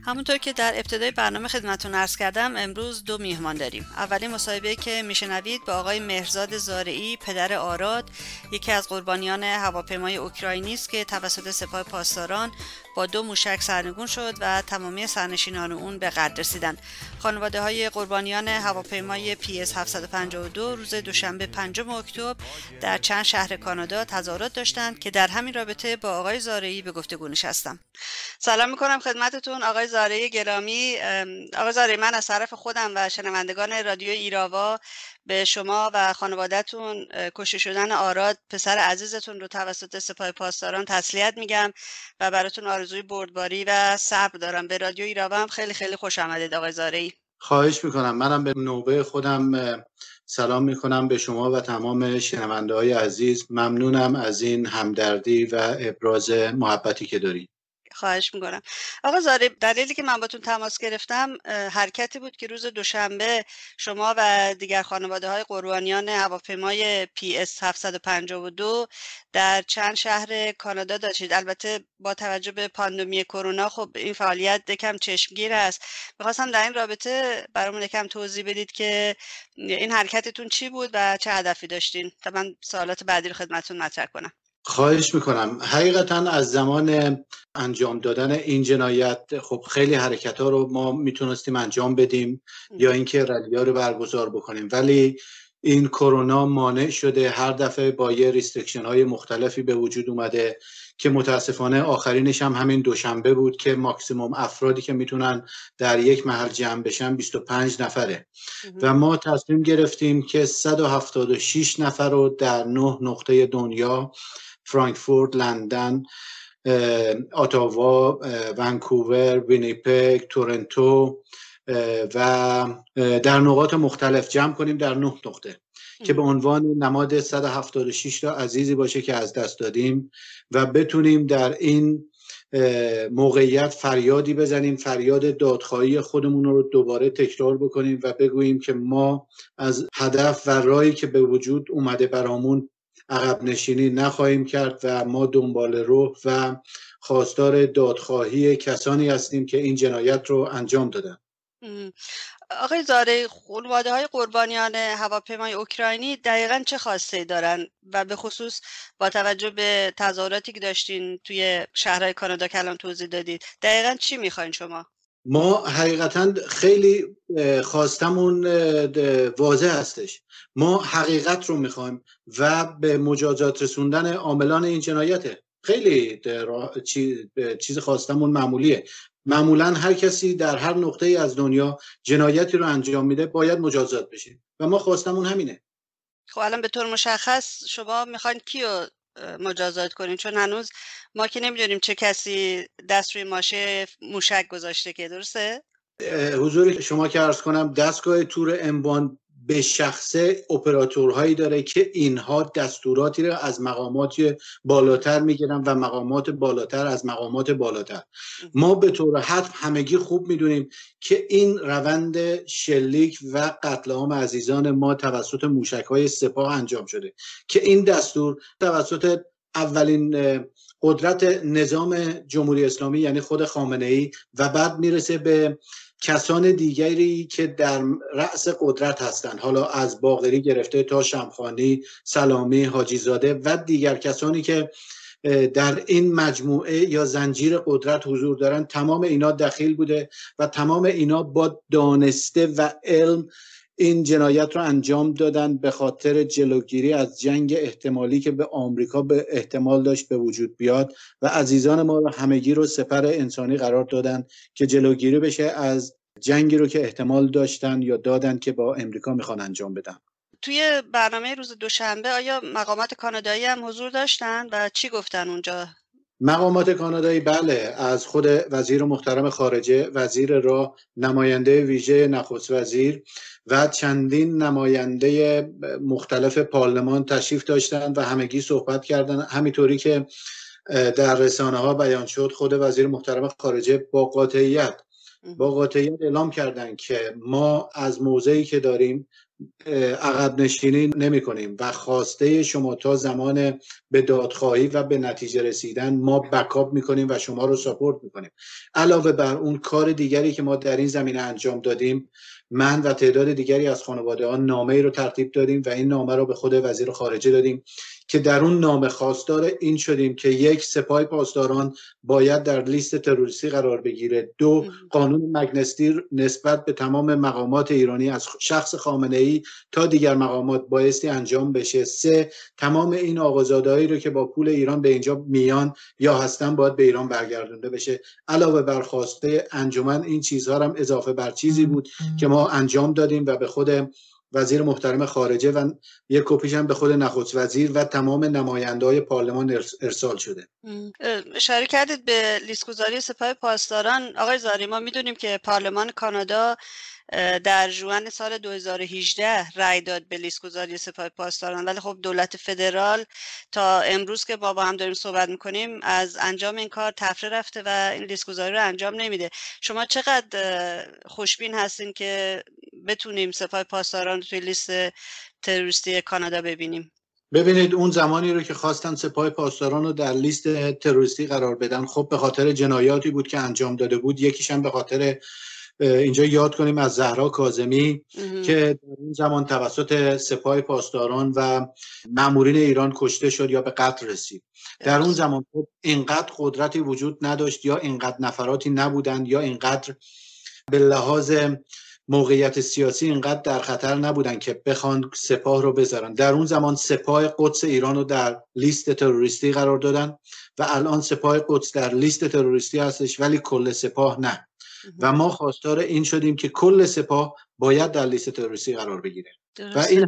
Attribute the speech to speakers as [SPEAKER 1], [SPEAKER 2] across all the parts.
[SPEAKER 1] همونطور که در ابتدای برنامه خدمتتون عرض کردم، امروز دو میهمان داریم. اولین مصاحبه که میشنوید با آقای مهرزاد زارعی، پدر آراد، یکی از قربانیان هواپیمای اوکراینی است که توسط سپاه پاسداران با 2 موشک سرنگون شد و تمامی سرنشینان اون به قتل رسیدند. خانواده های قربانیان هواپیمای PS 752 روز دوشنبه 5 اکتبر در چند شهر کانادا تظاهرات داشتند که در همین رابطه با آقای زارعی به گفتگو نشستم. سلام میکنم خدمتتون آقای زارعی گرامی. آقای زارعی، من از طرف خودم و شنوندگان رادیو ایراوا به شما و خانواده‌تون کشته شدن آراد پسر عزیزتون رو توسط سپاه پاسداران تسلیت میگم و براتون آرزوی بردباری و صبر دارم. به رادیو ایراوا هم خیلی خیلی خوش آمدید آقای زارعی.
[SPEAKER 2] خواهش میکنم. منم به نوبه خودم سلام میکنم به شما و تمام شنونده‌های عزیز. ممنونم از این همدردی و ابراز محبتی که دارید.
[SPEAKER 1] خواهش میکنم. آقا زارعی، دلیلی که من باتون تماس گرفتم حرکتی بود که روز دوشنبه شما و دیگر خانواده های قربانیان هواپیمای PS 752 در چند شهر کانادا داشتید. البته با توجه به پاندمی کرونا خب این فعالیت یکم چشمگیر است. میخواستم در این رابطه برامون یکم توضیح بدید که این حرکتتون چی بود و چه هدفی داشتین تا من سوالات بعدی رو خدمتتون مطرح کنم.
[SPEAKER 2] خواهش میکنم. حقیقتا از زمان انجام دادن این جنایت خب خیلی حرکت ها رو ما میتونستیم انجام بدیم یا اینکه رلی ها رو برگزار بکنیم، ولی این کرونا مانع شده. هر دفعه با یه ریستریکشن های مختلفی به وجود اومده که متاسفانه آخرینش هم همین دوشنبه بود که ماکسیموم افرادی که میتونن در یک محل جمع بشن 25 نفره و ما تصمیم گرفتیم که 176 نفر رو در 9 نقطه دنیا، فرانکفورت، لندن، اتاوا، ونکوور، وینیپگ، تورنتو و در نقاط مختلف جمع کنیم در 9 نقطه که به عنوان نماد 176 تا عزیزی باشه که از دست دادیم و بتونیم در این موقعیت فریادی بزنیم، فریاد دادخواهی خودمون رو دوباره تکرار بکنیم و بگوییم که ما از هدف و راهی که به وجود اومده برامون عقب نشینی نخواهیم کرد و ما دنبال روح و خواستار دادخواهی کسانی هستیم که این جنایت رو انجام دادن.
[SPEAKER 1] آقای زارعی، خانواده های قربانیان هواپیمای اوکراینی دقیقاً چه خواسته دارن و به خصوص با توجه به تظاهراتی که داشتین توی شهرهای کانادا که الان توضیح دادید، دقیقاً چی میخواین شما؟
[SPEAKER 2] ما حقیقتا خیلی خواستمون واضح هستش. ما حقیقت رو میخوایم و به مجازات رسوندن عاملان این جنایته. خیلی چیز خواستمون معمولیه. معمولا هر کسی در هر نقطه از دنیا جنایتی رو انجام میده باید مجازات بشه و ما خواستمون همینه.
[SPEAKER 1] خب الان به طور مشخص شما میخواین کیو مجازات کنین؟ چون هنوز ما که نمیدونیم چه کسی دست روی ماشه موشک گذاشته، که درسته؟
[SPEAKER 2] حضور شما که عرض کنم دستگاه تور امبان به شخصه اپراتورهایی داره که اینها دستوراتی رو از مقامات بالاتر میگیرن و مقامات بالاتر از مقامات بالاتر. ما به طور حتم همگی خوب میدونیم که این روند شلیک و قتل عام عزیزان ما توسط موشک‌های سپاه انجام شده که این دستور توسط اولین قدرت نظام جمهوری اسلامی یعنی خود خامنه‌ای و بعد میرسه به کسان دیگری که در رأس قدرت هستند، حالا از باقری گرفته تا شمخانی، سلامی، حاجی زاده و دیگر کسانی که در این مجموعه یا زنجیر قدرت حضور دارن. تمام اینا دخیل بوده و تمام اینا با دانسته و علم این جنایت رو انجام دادن به خاطر جلوگیری از جنگ احتمالی که به آمریکا به احتمال داشت به وجود بیاد و عزیزان ما رو همگی رو سپر انسانی قرار دادن که جلوگیری بشه از جنگی رو که احتمال داشتن یا دادن که با امریکا میخوان انجام بدن.
[SPEAKER 1] توی برنامه روز دوشنبه آیا مقامات کانادایی هم حضور داشتن و چی گفتن اونجا؟
[SPEAKER 2] مقامات کانادایی بله، از خود وزیر محترم خارجه، وزیر راه، نماینده ویژه نخست وزیر و چندین نماینده مختلف پارلمان تشریف داشتن و همگی صحبت کردن. همینطوری که در رسانه ها بیان شد، خود وزیر محترم خارجه با قاطعیت اعلام کردن که ما از موضعی که داریم عقب نشینی نمی کنیم و خواسته شما تا زمان به دادخواهی و به نتیجه رسیدن ما بکاپ می کنیم و شما رو ساپورت می کنیم. علاوه بر اون کار دیگری که ما در این زمینه انجام دادیم، من و تعداد دیگری از خانواده ها نامه‌ای رو ترتیب دادیم و این نامه رو به خود وزیر خارجه دادیم که در اون نامه خواستار این شدیم که 1 سپاه پاسداران باید در لیست تروریستی قرار بگیره، 2 قانون مگنستی نسبت به تمام مقامات ایرانی از شخص خامنه‌ای تا دیگر مقامات بایستی انجام بشه، 3 تمام این آقازاده‌هایی رو که با پول ایران به اینجا میان یا هستن باید به ایران برگردونده بشه. علاوه بر خواسته انجمن این چیزها هم اضافه بر چیزی بود که ما انجام دادیم و به خود وزیر محترم خارجه و یک کپیش هم به خود نخست وزیر و تمام نماینده‌های پارلمان ارسال شده.
[SPEAKER 1] اشاره کردید به لیست‌گذاری سپاه پاسداران. آقای زاری، ما میدونیم که پارلمان کانادا در ژوئن سال 2018 رأی داد به لیست‌گذاری سپاه پاسداران، ولی خب دولت فدرال تا امروز که با هم داریم صحبت میکنیم از انجام این کار تفره رفته و این لیست‌گذاری رو انجام نمیده. شما چقدر خوشبین هستین که بتونیم سپاه پاسداران رو توی لیست تروریستی کانادا ببینیم؟
[SPEAKER 2] ببینید، اون زمانی رو که خواستن سپاه پاسداران رو در لیست تروریستی قرار بدن، خب به خاطر جنایاتی بود که انجام داده بود. یکیش هم به خاطر اینجا یاد کنیم از زهرا کاظمی که در اون زمان توسط سپاه پاسداران و مامورین ایران کشته شد یا به قتل رسید. در اون زمان خب اینقدر قدرتی وجود نداشت یا اینقدر نفراتی نبودند یا اینقدر به لحاظ موقعیت سیاسی اینقدر در خطر نبودن که بخوان سپاه رو بذارن. در اون زمان سپاه قدس ایران رو در لیست تروریستی قرار دادن و الان سپاه قدس در لیست تروریستی هستش ولی کل سپاه نه. و ما خواستار این شدیم که کل سپاه باید در لیست تروریستی قرار بگیره. و این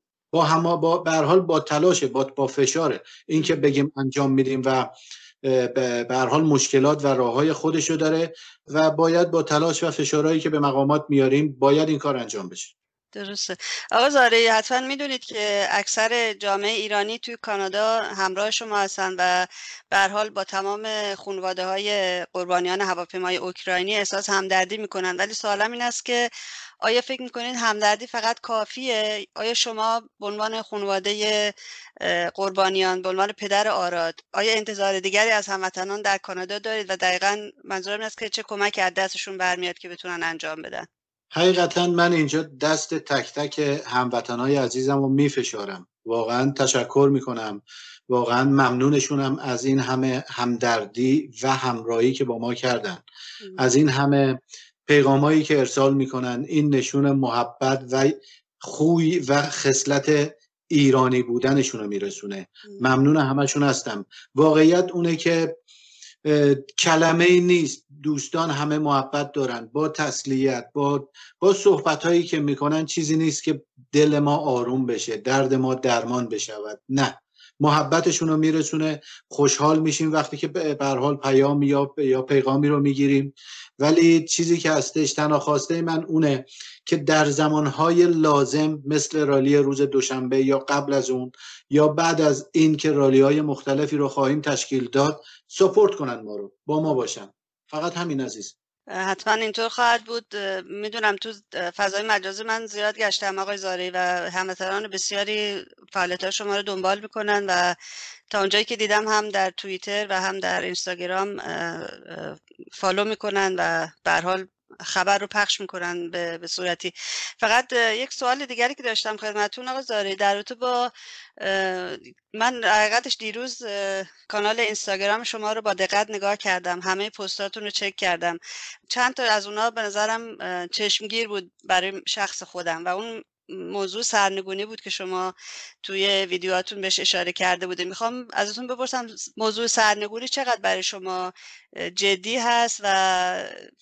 [SPEAKER 2] با به هر حال با تلاش با فشاره این که بگیم انجام میدیم و به هر حال مشکلات و راههای خودشو داره و باید با تلاش و فشارهایی که به مقامات میاریم باید این کار انجام بشه.
[SPEAKER 1] درسته. آقا زارعی، حتما میدونید که اکثر جامعه ایرانی توی کانادا همراه شما هستن و به هر حال با تمام خانواده‌های قربانیان هواپیمای اوکراینی احساس همدردی میکنن، ولی سوالم این است که آیا فکر میکنید همدردی فقط کافیه؟ آیا شما به عنوان خانواده قربانیان، به عنوان پدر آراد، آیا انتظار دیگری از هموطنان در کانادا دارید و دقیقاً منظورم این است که چه کمکی از دستشون برمیاد که بتونن انجام بدن؟
[SPEAKER 2] حقیقتا من اینجا دست تک تک هموطنهای عزیزم رو میفشارم، واقعا تشکر میکنم، واقعا ممنونشونم از این همه همدردی و همراهی که با ما کردن، از این همه پیغامایی که ارسال میکنن. این نشون محبت و خوی و خصلت ایرانی بودنشون رو میرسونه. ممنون همشون هستم. واقعیت اونه که کلمه ای نیست، دوستان همه محبت دارن، با تسلیت، با صحبت هایی که میکنن چیزی نیست که دل ما آروم بشه، درد ما درمان بشود. نه، محبتشون رو میرسونه. خوشحال میشیم وقتی که به هر حال پیام یا پیغامی رو میگیریم. ولی چیزی که هستش، تنها خواسته من اونه که در زمانهای لازم مثل رالی روز دوشنبه یا قبل از اون یا بعد از این که رالی‌های مختلفی رو خواهیم تشکیل داد، سپورت کنن ما رو، با ما باشن. فقط همین عزیز.
[SPEAKER 1] حتما اینطور خواهد بود. میدونم تو فضای مجازی من زیاد گشتم آقای زارعی و هموطنان بسیاری فعالیت‌های شما رو دنبال میکنن و تا اونجایی که دیدم هم در توییتر و هم در اینستاگرام فالو میکنن و به هر حال خبر رو پخش میکنن به صورتی. فقط یک سوال دیگری که داشتم خدمتتون آقای زارعی در رابطه با من حقیقتش دیروز کانال اینستاگرام شما رو با دقت نگاه کردم، همه پستاتون رو چک کردم. چند تا از اونها به نظرم چشمگیر بود برای شخص خودم و اون موضوع سرنگونی بود که شما توی ویدیوهاتون بهش اشاره کرده بودید. میخوام ازتون بپرسم موضوع سرنگونی چقدر برای شما جدی هست و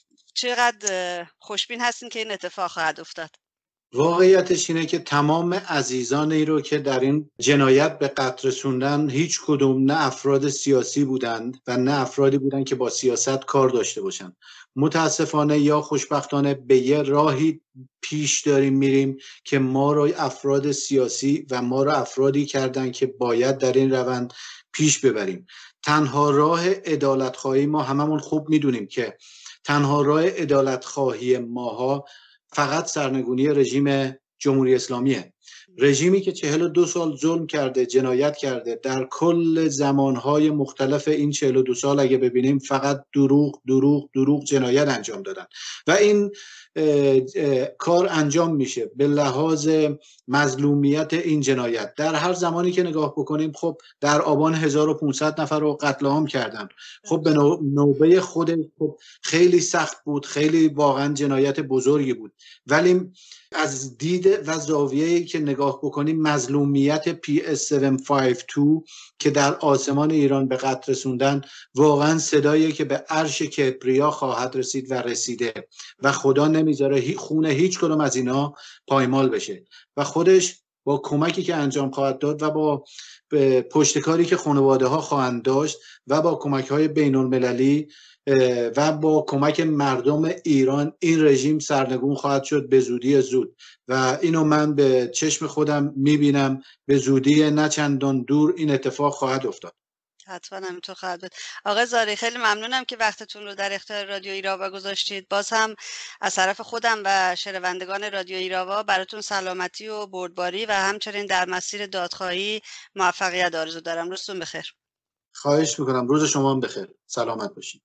[SPEAKER 1] چقدر خوشبین هستین که این اتفاق خواهد افتاد؟
[SPEAKER 2] واقعیتش اینه که تمام عزیزانی رو که در این جنایت به قتل رسوندن هیچ کدوم نه افراد سیاسی بودند و نه افرادی بودند که با سیاست کار داشته باشند. متاسفانه یا خوشبختانه به یه راهی پیش داریم میریم که ما رو افراد سیاسی و ما رو افرادی کردن که باید در این روند پیش ببریم. تنها راه عدالت‌خواهی، ما هممون خوب میدونیم که تنها راه عدالت‌خواهی ماها فقط سرنگونی رژیم جمهوری اسلامیه. رژیمی که 42 سال ظلم کرده، جنایت کرده، در کل زمانهای مختلف این 42 سال اگه ببینیم فقط دروغ جنایت انجام دادن و این کار انجام میشه به لحاظ مظلومیت این جنایت. در هر زمانی که نگاه بکنیم خب در آبان 1500 نفر رو قتل عام کردن. خب به نوبه خود خب خیلی سخت بود، خیلی واقعا جنایت بزرگی بود، ولی از دید و زاویه‌ای که نگاه بکنیم مظلومیت PS752 که در آسمان ایران به قتل رسوندن واقعا صدایی که به عرش کبریا خواهد رسید و رسیده و خدا نمیذاره خون هیچ کدوم از اینا پایمال بشه و خودش با کمکی که انجام خواهد داد و با پشتکاری که خانواده ها خواهند داشت و با کمک های بین المللی و با کمک مردم ایران این رژیم سرنگون خواهد شد به زودی زود و اینو من به چشم خودم میبینم. به زودی نه چندان دور این اتفاق خواهد افتاد.
[SPEAKER 1] حتما همینطور خواهد بود. آقای زارعی خیلی ممنونم که وقتتون رو در اختیار رادیو ایراوا گذاشتید. باز هم از طرف خودم و شنوندگان رادیو ایراوا براتون سلامتی و بردباری و همچنین در مسیر دادخواهی موفقیت آرزو دارم. روزتون بخیر.
[SPEAKER 2] خواهش میکنم. روز شما هم بخیر. سلامت باشید.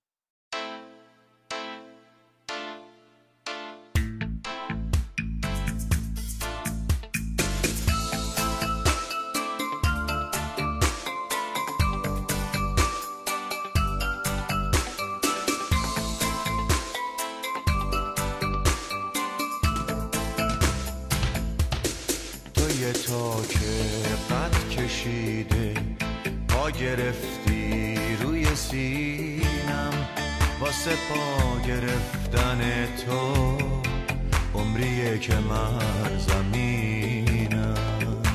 [SPEAKER 3] تا که قد کشیده پا گرفتی روی سینم، واسه پا گرفتن تو عمریه که من زمینم.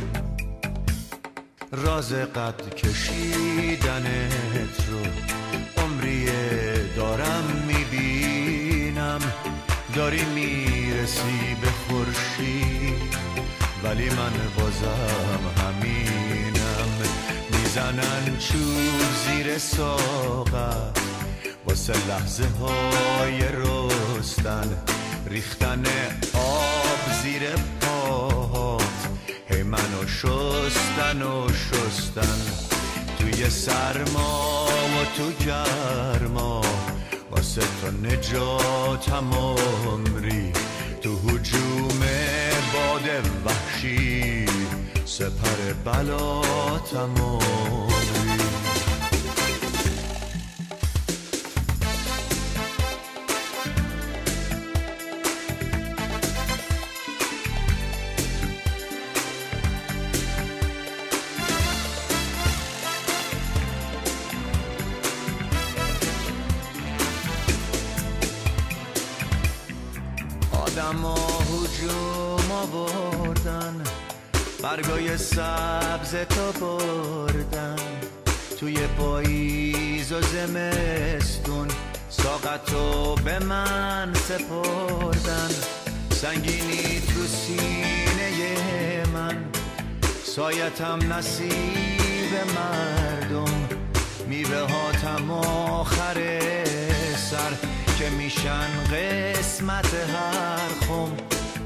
[SPEAKER 3] راز قد کشیدنت رو عمریه دارم میبینم، داری میرسی به خورشید ولی من بازم همینم. میزنن چوب زیر ساغر واسه لحظه های رستن، ریختن آب زیر پاهات هی منو شستن و شستن. توی سرما و تو گرما واسه تو نجاتم عمری، تو هجوم باد وحشی سپر بلاتم عمری. آدما هجوم آوردن، برگای سبز تو بردن، توی پاییز و زمستون ساقتو به من سپردن. سنگینی تو سینه من، سایتم نصیب مردم، میوه هاتم آخر سر که میشن قسمت هر خم.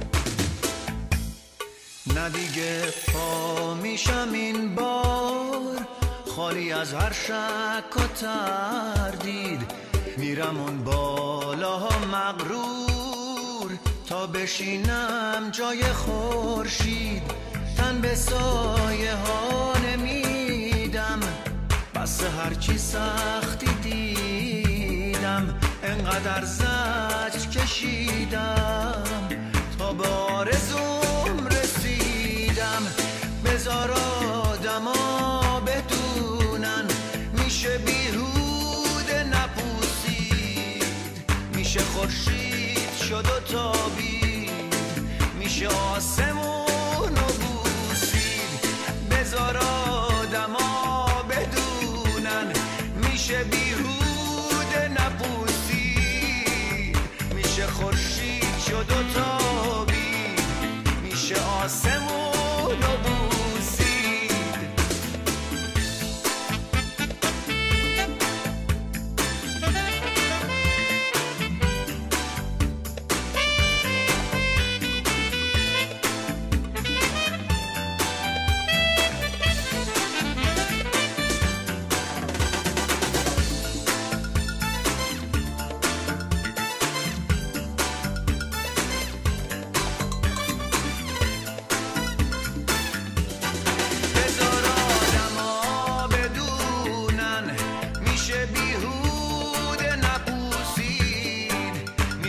[SPEAKER 3] نه دیگه پا میشم این بار خالی از هر شک و تردید، میرم اون بالاها مغرور تا بشینم جای خورشید. تن به سایه ها نمیدم، بس هرچی سختی دیدم، انقدر زجر کشیدم تا به آرزوم رسیدم. بذار آدما بدونن میشه بیهوده نپوسید، میشه خورشید شد و تابید، میشه آسمون و بوسید. بذار آدما بدونن میشه بیهوده نپوسید، میشه خورشید شد و تابید، میشه آسمون و بوسید.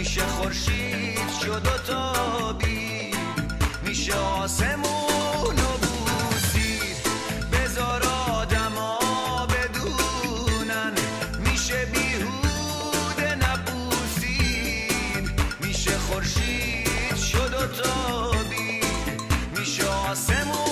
[SPEAKER 3] میشه خورشید شد و تابید، میشه آسمون و بوسید. بذار آدما بدونن میشه بیهوده نبوسید، میشه خورشید شد و تابید، میشه آسمون